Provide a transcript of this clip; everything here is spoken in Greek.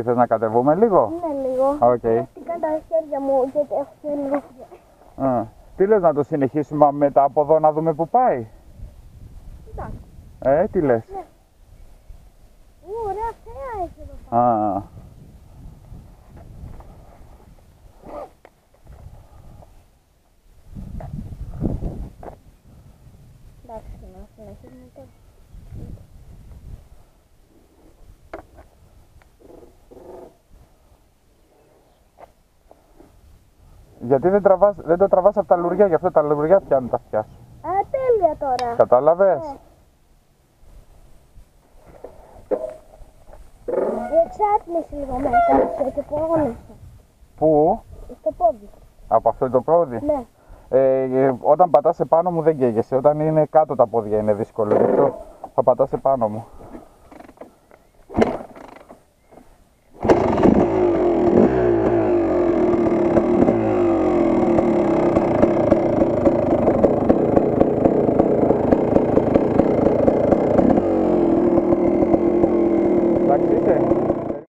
θες να κατεβούμε λίγο? Ναι, λίγο. Οκ. Χτυπήθηκαν τα χέρια μου γιατί έχω λίγο. Τι λες, να το συνεχίσουμε μετά από εδώ να δούμε που πάει? Εντάξει. Τι λες? Ναι. Ωραία θέα έχει εδώ πέρα. Εντάξει, να συνεχίσουμε τώρα. Γιατί δεν το τραβάς από τα λουριά, γι' αυτό τα λουριά πιάνουν τα αυτιά σου. Τέλεια τώρα. Κατάλαβες? Ναι. Εξάτμιση λίγο με έκαψε και πόνεσε. Πού? Στο πόδι. Από αυτό το πόδι? Ναι. Όταν πατάς επάνω μου δεν καίγεσαι. Όταν είναι κάτω τα πόδια είναι δύσκολο. Γι' αυτό θα πατάς επάνω μου.